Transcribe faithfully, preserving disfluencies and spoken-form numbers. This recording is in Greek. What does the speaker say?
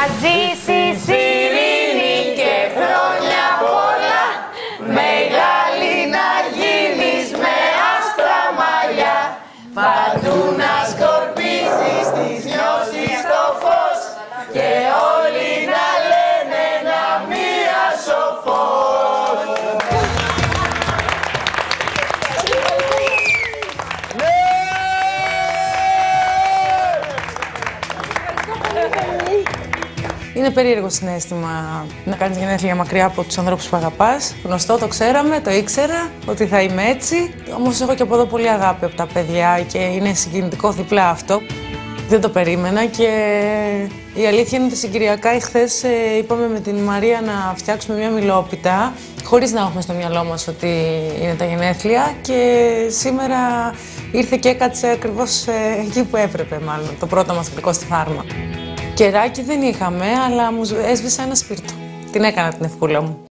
ζήσεις ειρήνη και χρόνια πολλά, μεγάλη να γίνεις με άσπρα μαλλιά, παντού να σκορπίζεις τις νιώσεις στο φως και όλοι να λένε ένα μία σοφός. Είναι περίεργο συναίσθημα να κάνεις γενέθλια μακριά από τους ανθρώπους που αγαπάς. Γνωστό, το ξέραμε, το ήξερα ότι θα είμαι έτσι. Όμως έχω και από εδώ πολύ αγάπη από τα παιδιά και είναι συγκινητικό διπλά αυτό. Δεν το περίμενα και η αλήθεια είναι ότι συγκυριακά εχθές ε, είπαμε με την Μαρία να φτιάξουμε μια μιλόπιτα χωρίς να έχουμε στο μυαλό μας ότι είναι τα γενέθλια και σήμερα ήρθε και έκατσε ακριβώς ε, εκεί που έπρεπε μάλλον, το πρώτο μας γλυκό στη Φάρμα. Κεράκι δεν είχαμε, αλλά μου έσβησα ένα σπίρτο. Την έκανα την ευκούλα μου.